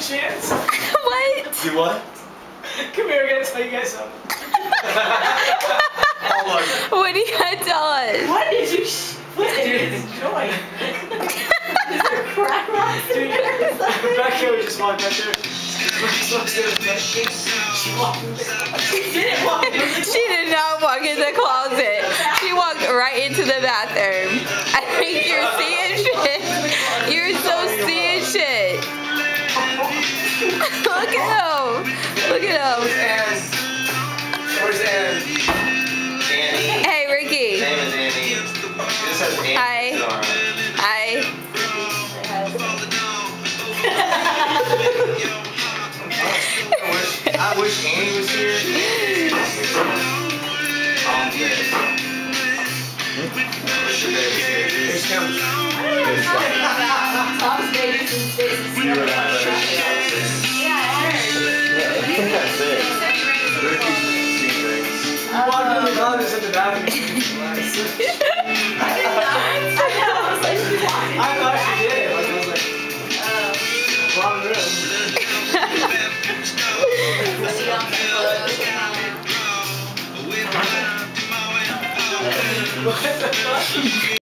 chance. What? Do what? Come here, I gotta tell you guys something. Oh my. What are you gonna tell us? What did you split in his joint? Is there crack rocks in there or something? Becca just walked out there. She walked in the closet. She didn't walk in the closet. She did not walk in the closet. She walked right into the bathroom. I think you're seeing shit. You're so seeing shit. Look at him. Look at him. Where's Ann? Annie. Hey, Ricky. His name is Annie. She just has Annie. Hi. Hi. I wish Annie was here. Tom's dead. Wish your baby was here. Here she comes. Tom's babies and Stacy's. You were not there. That's it. Ricky's secrets. You walked in the closet in the bathroom. I thought she did. Like, I was like, wrong room. What the fuck?